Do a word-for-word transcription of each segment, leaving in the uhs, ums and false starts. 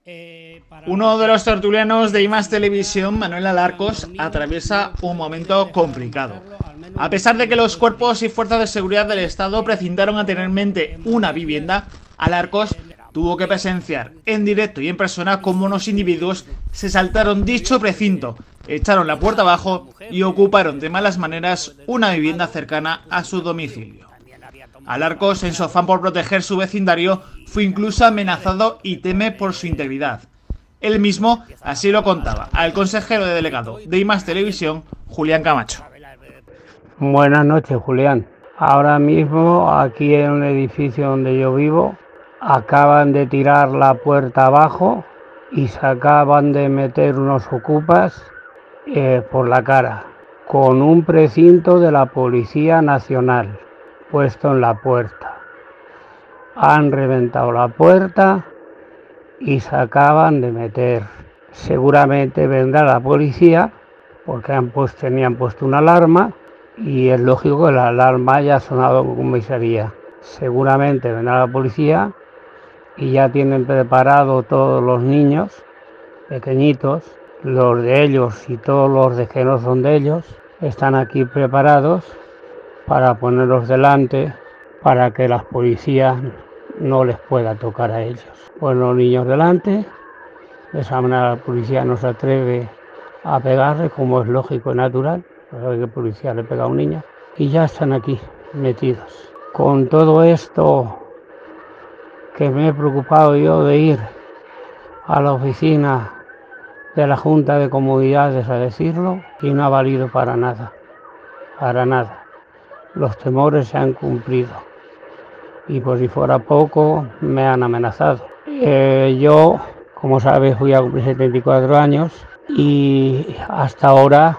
Uno de los tertulianos de I más Televisión, Manuel Alarcos, atraviesa un momento complicado. A pesar de que los cuerpos y fuerzas de seguridad del Estado precintaron anteriormente una vivienda, Alarcos tuvo que presenciar en directo y en persona cómo unos individuos se saltaron dicho precinto, echaron la puerta abajo y ocuparon de malas maneras una vivienda cercana a su domicilio. Alarcos, en su afán por proteger su vecindario, fue incluso amenazado y teme por su integridad. Él mismo así lo contaba al consejero de delegado de I más Televisión, Julián Camacho. Buenas noches, Julián. Ahora mismo, aquí en un edificio donde yo vivo, acaban de tirar la puerta abajo y se acaban de meter unos ocupas eh, por la cara, con un precinto de la Policía Nacional puesto en la puerta. Han reventado la puerta y se acaban de meter. Seguramente vendrá la policía porque han puesto, tenían puesto una alarma y es lógico que la alarma haya sonado en comisaría. Seguramente vendrá la policía y ya tienen preparado todos los niños pequeñitos, los de ellos y todos los de que no son de ellos, están aquí preparados para ponerlos delante para que las policías no les pueda tocar a ellos. Pues los niños delante, de esa manera la policía no se atreve a pegarle, como es lógico y natural, porque el policía le pega a un niño, y ya están aquí metidos. Con todo esto que me he preocupado yo de ir a la oficina de la Junta de Comunidades a decirlo, y no ha valido para nada, para nada. Los temores se han cumplido y por si fuera poco me han amenazado. Eh, yo, como sabes, fui a cumplir setenta y cuatro años y hasta ahora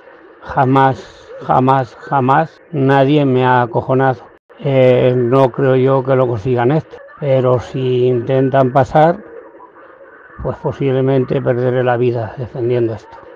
jamás, jamás, jamás nadie me ha acojonado. Eh, no creo yo que lo consigan esto, pero si intentan pasar, pues posiblemente perderé la vida defendiendo esto.